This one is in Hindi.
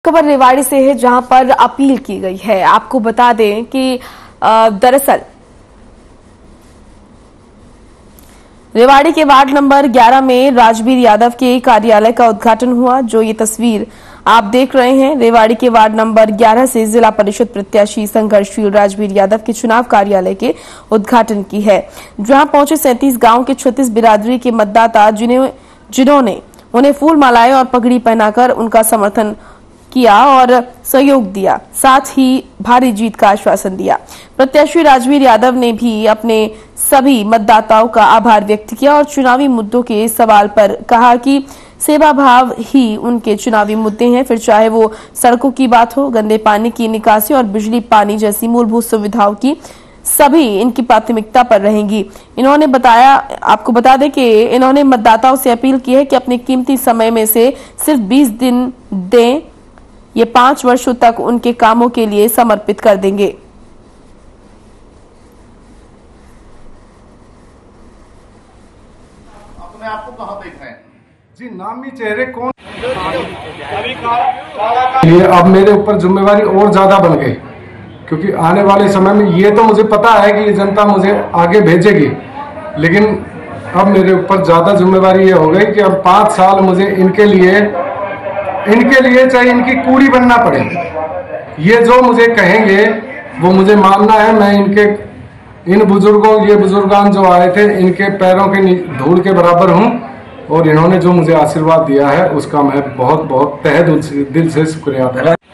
खबर रेवाड़ी से है, जहां पर अपील की गई है। आपको बता दें कि दरअसल रेवाड़ी के वार्ड नंबर 11 में राजवीर यादव के कार्यालय का उद्घाटन हुआ। जो ये तस्वीर आप देख रहे हैं, रेवाड़ी के वार्ड नंबर 11 से जिला परिषद प्रत्याशी संघर्षशील राजवीर यादव के चुनाव कार्यालय के उद्घाटन की है, जहां पहुंचे 37 गांव के 36 बिरादरी के मतदाता, जिन्होंने उन्हें फूल मालाएं और पगड़ी पहनाकर उनका समर्थन किया और सहयोग दिया, साथ ही भारी जीत का आश्वासन दिया। प्रत्याशी राजवीर यादव ने भी अपने सभी मतदाताओं का आभार व्यक्त किया और चुनावी मुद्दों के सवाल पर कहा कि सेवा भाव ही उनके चुनावी मुद्दे हैं, फिर चाहे वो सड़कों की बात हो, गंदे पानी की निकासी और बिजली पानी जैसी मूलभूत सुविधाओं की, सभी इनकी प्राथमिकता पर रहेंगी। इन्होंने बताया, आपको बता दें कि इन्होंने मतदाताओं से अपील की है कि अपने कीमती समय में से सिर्फ 20 दिन दें, ये 5 वर्षों तक उनके कामों के लिए समर्पित कर देंगे। अपने आप को कहां देख रहे हैं जी? नामी चेहरे कौन? ये अब मेरे ऊपर जिम्मेवारी और ज्यादा बन गई, क्योंकि आने वाले समय में ये तो मुझे पता है कि जनता मुझे आगे भेजेगी, लेकिन अब मेरे ऊपर ज्यादा जिम्मेवारी ये हो गई कि अब 5 साल मुझे इनके लिए चाहे इनकी कूड़ी बनना पड़े। ये जो मुझे कहेंगे वो मुझे मानना है। मैं इन बुजुर्गों, ये बुजुर्गान जो आए थे, इनके पैरों के धूल के बराबर हूँ, और इन्होंने जो मुझे आशीर्वाद दिया है उसका मैं बहुत बहुत तहे दिल से शुक्रिया अदा।